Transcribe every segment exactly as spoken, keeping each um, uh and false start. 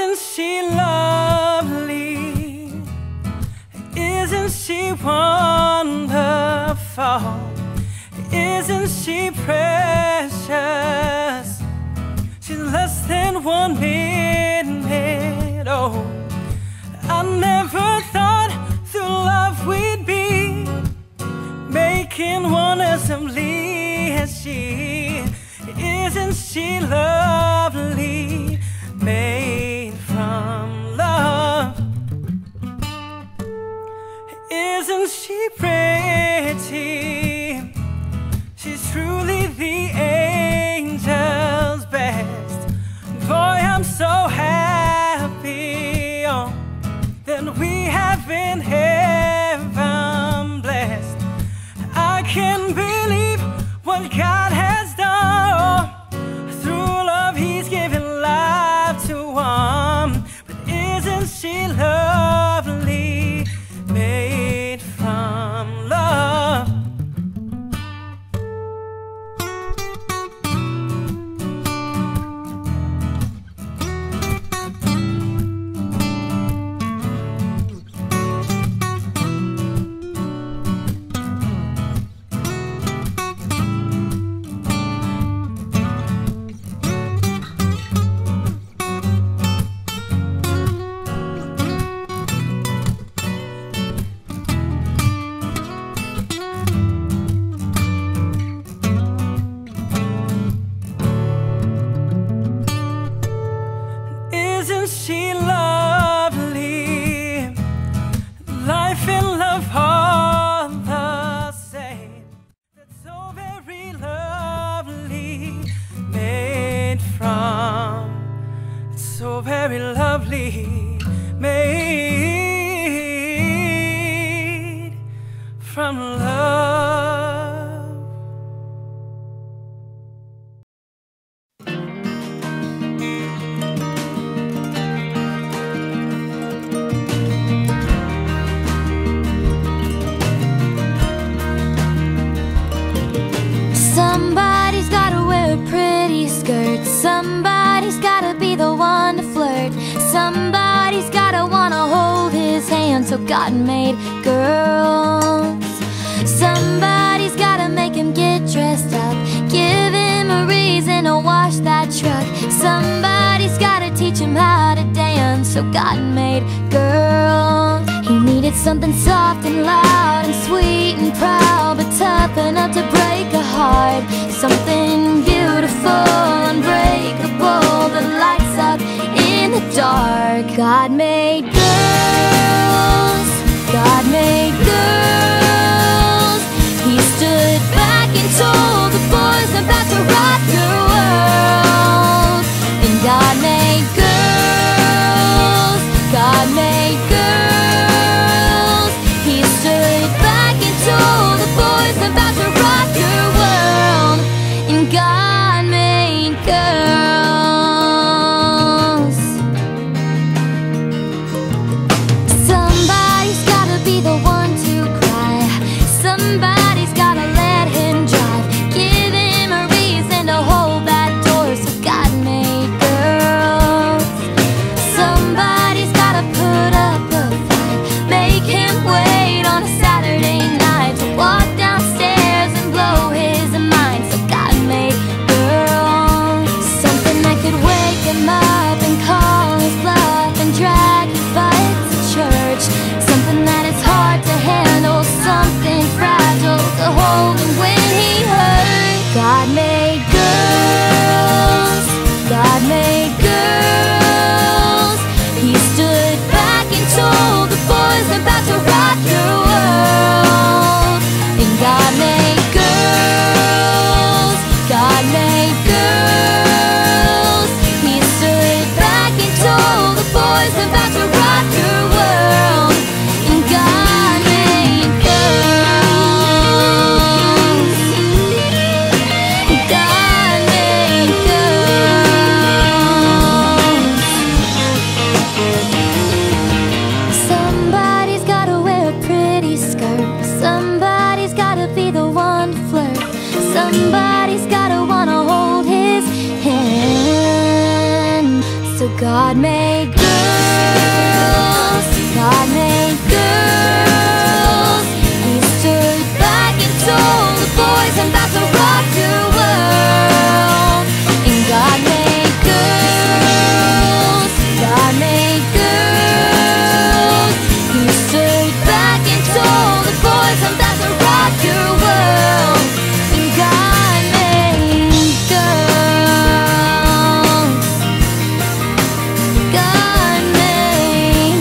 Isn't she lovely? Isn't she wonderful? Isn't she precious? She's less than one minute old. I never thought through love we'd be making one as lovely as she. Isn't she lovely? Made from love. Isn't she pretty? She's truly the angel's best. Boy, I'm so happy, oh, that we have been heaven blessed. I can't believe what God has done. Through love He's given life to one. But isn't she lovely? Made from love. Isn't she lovely? Life and love are the same. That's so very lovely. Made from, so very lovely. Made from love. Somebody's gotta wear a pretty skirt. Somebody's gotta be the one to flirt. Somebody's gotta wanna hold his hand. So God made girls. Somebody's gotta make him get dressed up, give him a reason to wash that truck. Somebody's gotta teach him how to dance. So God made girls. He needed something soft and loud and sweet and proud, but tough enough to break a heart. Something beautiful, unbreakable, that lights up in the dark. God made girls. God made girls. He stood back and told the boys about to rock your world. And God made girls. God made girls. He stood back and told the boys about to rock your world. And God made girls. God made girls, God made girls. He stood back and told the boys, I'm about to rock your world. And God made girls, God made girls. He stood back and told the boys, I'm about to rock your world. And God made girls, God made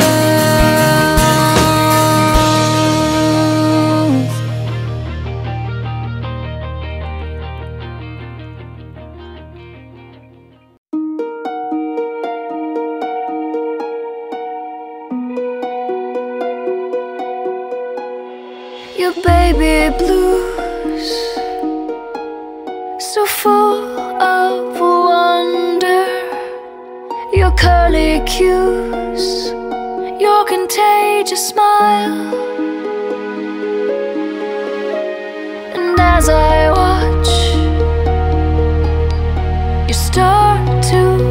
girls. Your baby blues, so full of wonder. Your curly cues, your contagious smile. And as I watch you start to